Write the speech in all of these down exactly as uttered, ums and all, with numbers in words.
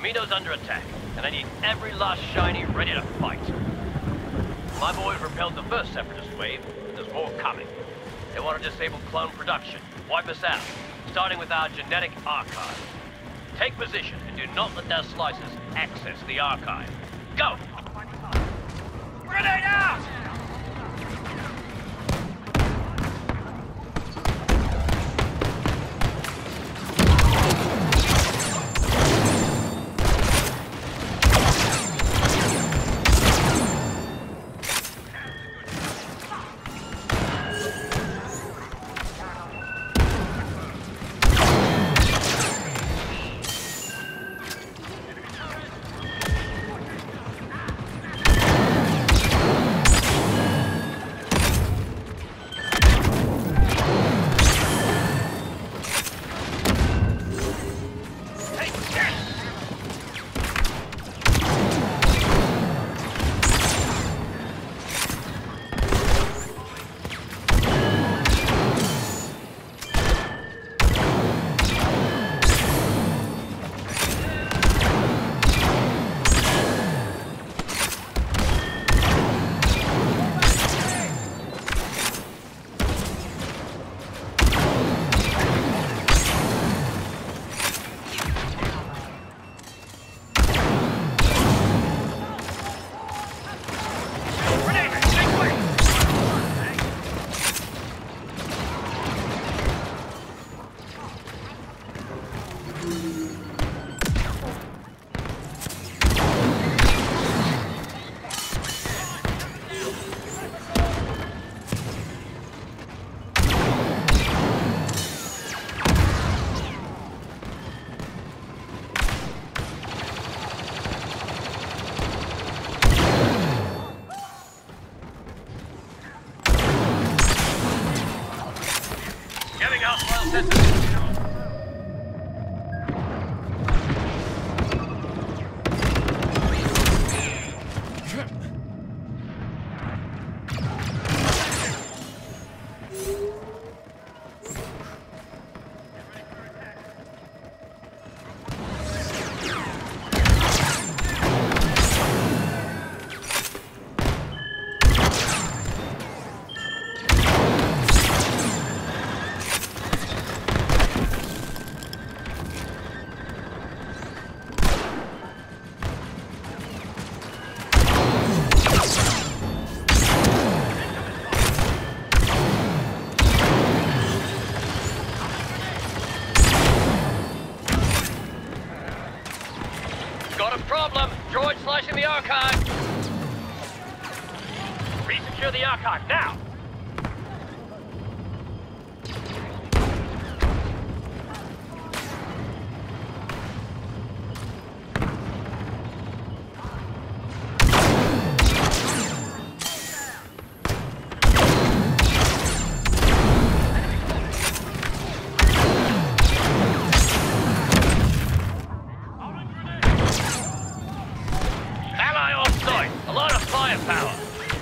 Kamino's under attack, and I need every last shiny ready to fight. My boys repelled the first Separatist wave, but there's more coming. They want to disable clone production, wipe us out, starting with our genetic archive. Take position and do not let their slices access the archive. Go! Grenade out! Problem. Droid slicing the archive. Resecure the archive now. Firepower.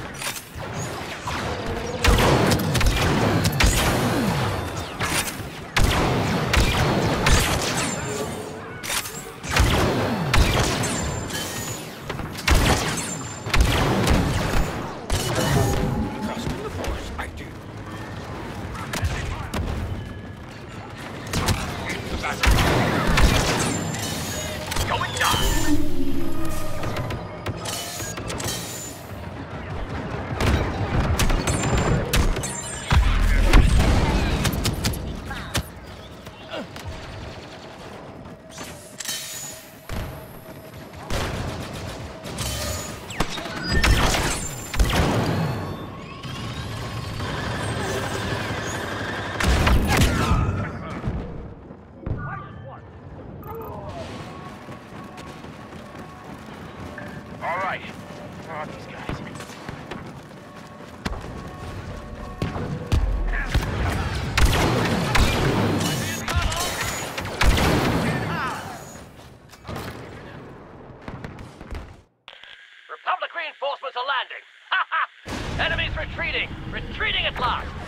Going down. All right. Where are these guys? Republic reinforcements are landing. Ha ha! Enemies retreating. Retreating at last.